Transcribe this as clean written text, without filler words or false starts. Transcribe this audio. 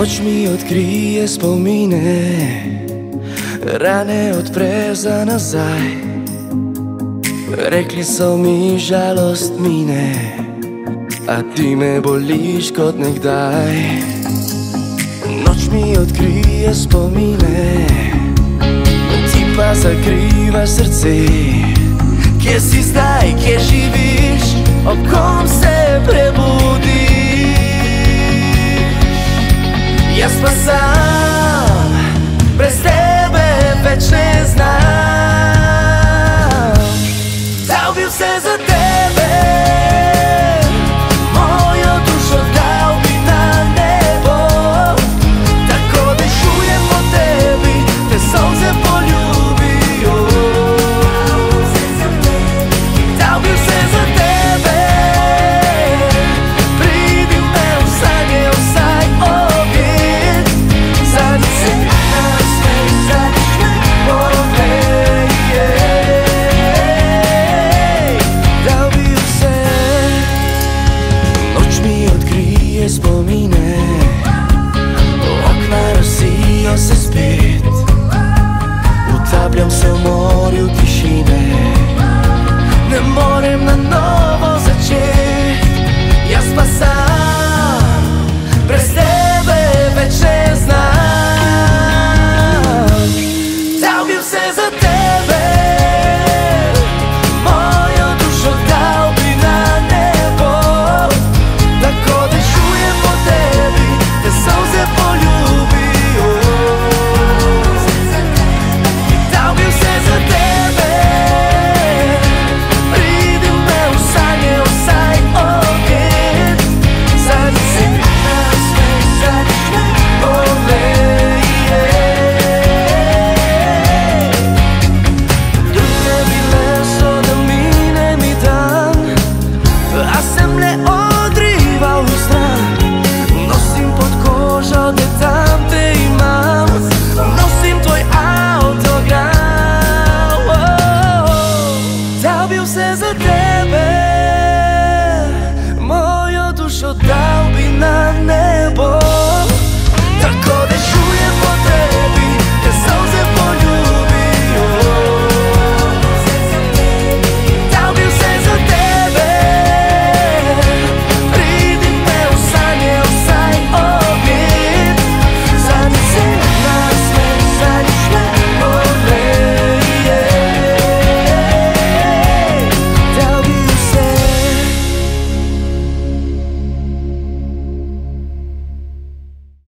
Noč mi odkrije spomine, rane odpre za nazaj. Rekli so mi, žalost mine, a ti me boliš kot nekdaj. Noč mi odkrije spomine, ti pa zakrivaš srce. Kje si zdaj, kje živiš, ob kom se prebudiš? Jaz pa sam, brez tebe več ne znam. Dal bi vse za tebe, mojo dušo dal bi na nebo. Tako dešujem po tebi, te solze poljubijo. Dal bi vse za tebe, pridi me v sanje vsaj objed. Zadnji se mi nasmej, zadnjič me poglej. Dal bi vse. Noč mi odkrije spomine, okna razsijo se spet. Utapljam se v morju tišine, ne morem na novo začet. Jaz pa sam, brez tebe več ne znam. Dal bi vse za tebe, mojo dušo dal bi na nebo. Tako dešujem po tebi, te solze poljubijo. Dal bi vse za tebe, pridi me v sanje vsaj objed. Zadnji se mi nasmej, zadnjič me poglej. Druge bile so, da mine mi dan, a sem le odrival v stran. Nosim pod kožo, da tam te imam, nosim tvoj autogram. Dal bi vse za tebe.